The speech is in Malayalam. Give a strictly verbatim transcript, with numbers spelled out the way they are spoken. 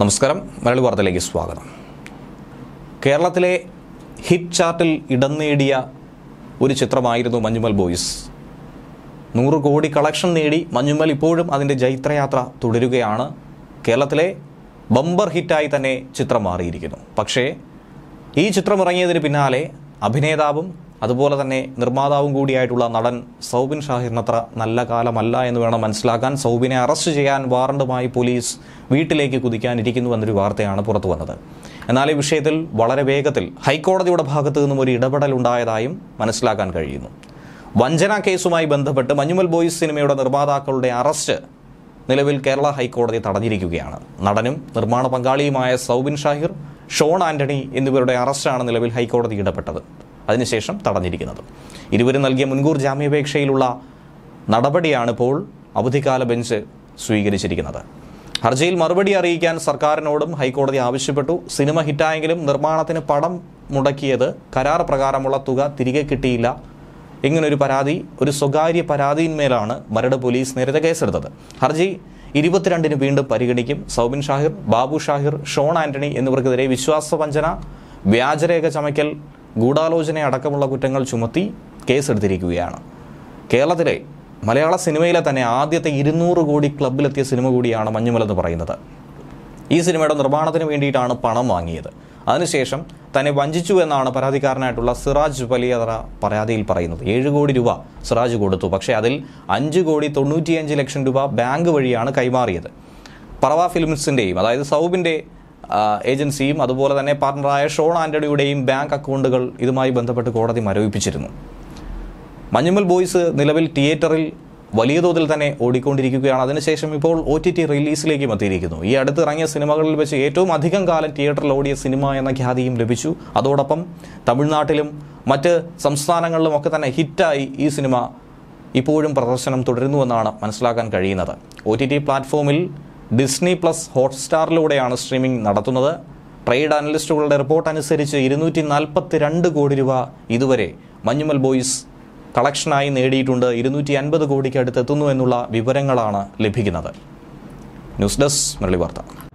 നമസ്കാരം. മലയാളി വാർത്തയിലേക്ക് സ്വാഗതം. കേരളത്തിലെ ഹിറ്റ് ചാർട്ടിൽ ഇടം നേടിയ ഒരു ചിത്രമായിരുന്നു മഞ്ഞുമൽ ബോയ്സ്. നൂറ് കോടി കളക്ഷൻ നേടി മഞ്ഞുമൽ ഇപ്പോഴും അതിൻ്റെ ജൈത്രയാത്ര തുടരുകയാണ്. കേരളത്തിലെ ബമ്പർ ഹിറ്റായി തന്നെ ചിത്രം മാറിയിരിക്കുന്നു. പക്ഷേ ഈ ചിത്രം ഇറങ്ങിയതിന് പിന്നാലെ അഭിനേതാവും അതുപോലെ തന്നെ നിർമ്മാതാവും കൂടിയായിട്ടുള്ള നടൻ സൗബിൻ ഷാഹിറിനത്ര നല്ല കാലമല്ല എന്ന് വേണം മനസ്സിലാക്കാൻ. സൗബിനെ അറസ്റ്റ് ചെയ്യാൻ വാറണ്ടുമായി പോലീസ് വീട്ടിലേക്ക് കുതിക്കാനിരിക്കുന്നു എന്നൊരു വാർത്തയാണ് പുറത്തു വന്നത്. എന്നാൽ ഈ വിഷയത്തിൽ വളരെ വേഗത്തിൽ ഹൈക്കോടതിയുടെ ഭാഗത്തു നിന്നും ഒരു ഇടപെടൽ ഉണ്ടായതായും മനസ്സിലാക്കാൻ കഴിയുന്നു. വഞ്ചന കേസുമായി ബന്ധപ്പെട്ട് മഞ്ഞുമൽ ബോയ്സ് സിനിമയുടെ നിർമ്മാതാക്കളുടെ അറസ്റ്റ് നിലവിൽ കേരള ഹൈക്കോടതി തടഞ്ഞിരിക്കുകയാണ്. നടനും നിർമ്മാണ പങ്കാളിയുമായ സൗബിൻ ഷാഹിർ, ഷോൺ ആന്റണി എന്നിവരുടെ അറസ്റ്റാണ് നിലവിൽ ഹൈക്കോടതി ഇടപെട്ടത്. അതിനുശേഷം തടഞ്ഞിരിക്കുന്നത്. ഇരുവരും നൽകിയ മുൻകൂർ ജാമ്യാപേക്ഷയിലുള്ള നടപടിയാണ് ഇപ്പോൾ അവധിക്കാല ബെഞ്ച് സ്വീകരിച്ചിരിക്കുന്നത്. ഹർജിയിൽ മറുപടി അറിയിക്കാൻ സർക്കാരിനോടും ഹൈക്കോടതി ആവശ്യപ്പെട്ടു. സിനിമ ഹിറ്റായെങ്കിലും നിർമ്മാണത്തിന് പണം മുടക്കിയത് കരാർ പ്രകാരമുള്ള തുക തിരികെ കിട്ടിയില്ല. ഇങ്ങനൊരു പരാതി, ഒരു സ്വകാര്യ പരാതിയിന്മേലാണ് മരട് പോലീസ് നേരത്തെ കേസെടുത്തത്. ഹർജി ഇരുപത്തിരണ്ടിന് വീണ്ടും പരിഗണിക്കും. സൗബിൻ ഷാഹിർ, ബാബു ഷാഹിർ, ഷോൺ ആന്റണി എന്നിവർക്കെതിരെ വിശ്വാസവഞ്ചന, വ്യാജരേഖ ചമയ്ക്കൽ, ഗൂഢാലോചന അടക്കമുള്ള കുറ്റങ്ങൾ ചുമത്തി കേസെടുത്തിരിക്കുകയാണ്. കേരളത്തിലെ മലയാള സിനിമയിലെ തന്നെ ആദ്യത്തെ ഇരുന്നൂറ് കോടി ക്ലബിലെത്തിയ സിനിമ കൂടിയാണ് മഞ്ഞുമൽ എന്ന് പറയുന്നത്. ഈ സിനിമയുടെ നിർമ്മാണത്തിന് വേണ്ടിയിട്ടാണ് പണം വാങ്ങിയത്. അതിനുശേഷം തന്നെ വഞ്ചിച്ചു എന്നാണ് പരാതിക്കാരനായിട്ടുള്ള സിറാജ് വലിയതറ പരാതിയിൽ പറയുന്നത്. ഏഴ് കോടി രൂപ സിറാജ് കൊടുത്തു. പക്ഷേ അതിൽ അഞ്ച് കോടി തൊണ്ണൂറ്റിയഞ്ച് ലക്ഷം രൂപ ബാങ്ക് വഴിയാണ് കൈമാറിയത്. പറവ ഫിലിംസിൻ്റെയും അതായത് സൗബിൻ്റെ ഏജൻസിയും അതുപോലെ തന്നെ പാർട്ണറായ ഷോൺ ആന്റണിയുടെയും ബാങ്ക് അക്കൗണ്ടുകൾ ഇതുമായി ബന്ധപ്പെട്ട് കോടതി മരവിപ്പിച്ചിരുന്നു. മഞ്ഞുമൽ ബോയ്സ് നിലവിൽ തിയേറ്ററിൽ വലിയ തോതിൽ തന്നെ ഓടിക്കൊണ്ടിരിക്കുകയാണ്. അതിനുശേഷം ഇപ്പോൾ ഒ ടി ടി റിലീസിലേക്കും എത്തിയിരിക്കുന്നു. ഈ അടുത്ത് ഇറങ്ങിയ സിനിമകളിൽ വെച്ച് ഏറ്റവും അധികം കാലം തിയേറ്ററിൽ ഓടിയ സിനിമ എന്ന ഖ്യാതിയും ലഭിച്ചു. അതോടൊപ്പം തമിഴ്നാട്ടിലും മറ്റ് സംസ്ഥാനങ്ങളിലും ഒക്കെ തന്നെ ഹിറ്റായി ഈ സിനിമ ഇപ്പോഴും പ്രദർശനം തുടരുന്നുവെന്നാണ് മനസ്സിലാക്കാൻ കഴിയുന്നത്. ഒ ടി ടി പ്ലാറ്റ്ഫോമിൽ ഡിസ്നി പ്ലസ് ഹോട്ട്സ്റ്റാറിലൂടെയാണ് സ്ട്രീമിംഗ് നടത്തുന്നത്. ട്രേഡ് അനലിസ്റ്റുകളുടെ റിപ്പോർട്ട് അനുസരിച്ച് ഇരുന്നൂറ്റി നാൽപ്പത്തി രണ്ട് കോടി രൂപ ഇതുവരെ മഞ്ഞുമൽ ബോയ്സ് കളക്ഷനായി നേടിയിട്ടുണ്ട്. ഇരുന്നൂറ്റി അൻപത് കോടിക്ക് അടുത്തെത്തുന്നു എന്നുള്ള വിവരങ്ങളാണ് ലഭിക്കുന്നത്. ന്യൂസ് ഡെസ്ക് മലയാളി വാർത്ത.